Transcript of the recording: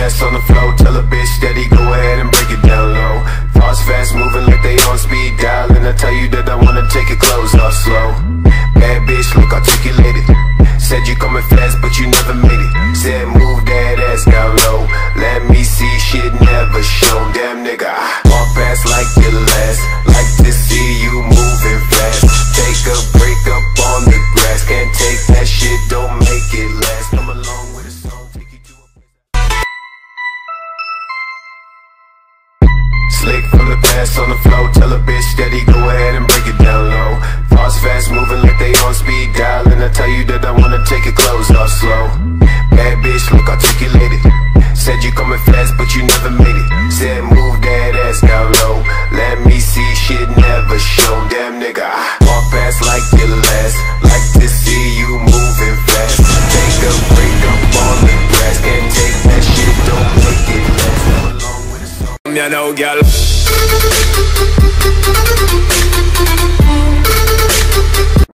fast on the flow. Tell a bitch steady, go ahead and break it down low. Fast, fast moving like they on speed dial. And I tell you that I wanna take your clothes off slow. Bad bitch, look articulated. Said you coming fast, but you never made it. Said move that ass down low. Let me see shit never shown. Damn nigga, I walk fast like your last. Like to see you moving fast. Take a break up on the grass. Can't take that shit, don't make it last. Come along with a song, take you to a slick from the past on the flow. Tell a bitch steady, go ahead and break it down low. Fast, fast moving like they on speed dial. And I tell you that I wanna take your clothes off slow. Bad bitch, look articulated. Said you coming fast, but you never made it. Said move that ass down low. Let me see shit never shown. Damn nigga, I walk fast like your last. Like to see you moving fast. Take a break up on the grass. Can't take that shit, don't make it last. Come along with a song. You know, girl.